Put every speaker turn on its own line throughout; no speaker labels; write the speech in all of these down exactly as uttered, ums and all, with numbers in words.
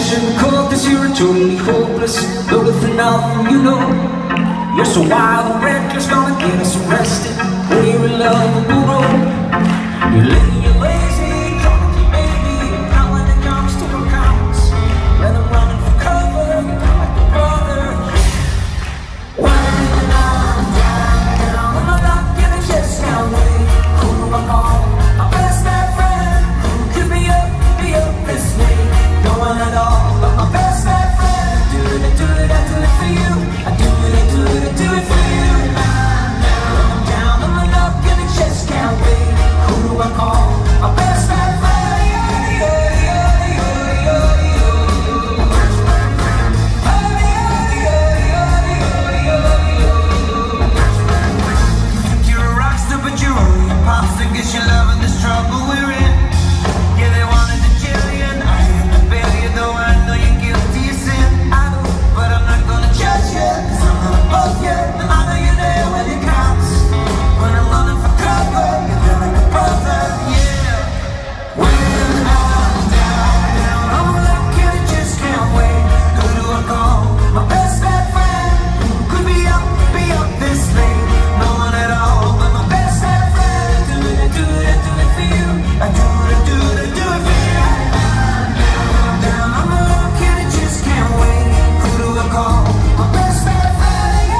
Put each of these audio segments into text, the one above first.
sugarcoat this, you're totally hopeless, looking for nothing, you know. You're so wild and reckless, gonna get us arrested. We're in love with the road. You're living your lazy, drunk baby. Now when it comes to accounts, when I'm running for cover, you're like a brother. When I'm down, down, when I'm not gonna just can't wait. Who do I call? My best bad friend. Who could be up, be up this way? No one at all, but my best bad friend. Do it, I do it, I do it for you. I do it, I do it, I do it for you. When I'm down, when I'm not gonna just can't wait. Who do I call? My best bad friend. Think you're a rock star, but you're only a pop star. Guess you're loving this trouble we're in. Yeah, they wanted to jail you, and I had to bail you, though I know you're guilty of sin. I know, but I'm not gonna judge you, cause I'm not above you. And I know you're there when it counts. When I'm running for cover, you're there like a brother, yeah. When I'm down, down, I'm lucky I just can't wait. Who do I call? My best bad friend. Who could be up, be up this late? No one at all, but my best bad friend. I do it, I do it, I do it for you. I do it, I do it, I do it for you. I'm down, I'm lucky I just can't wait. Who do I call? My best bad friend.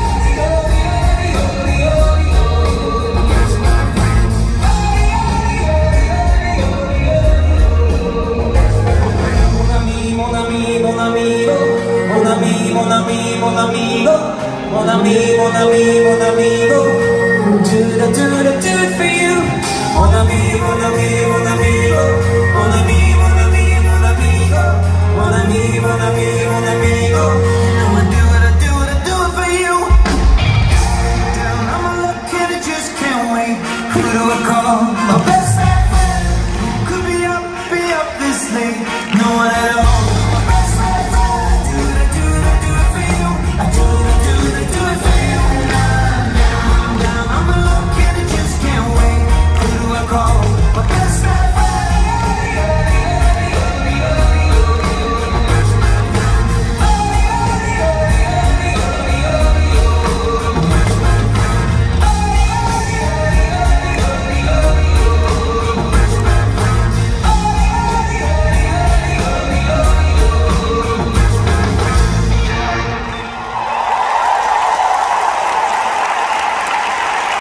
Mon ami, mon amigo, mon ami, mon ami, mon amigo, mon ami, mon ami, mon amigo. Do it, I do it, I do it for you. Mon ami, mon ami.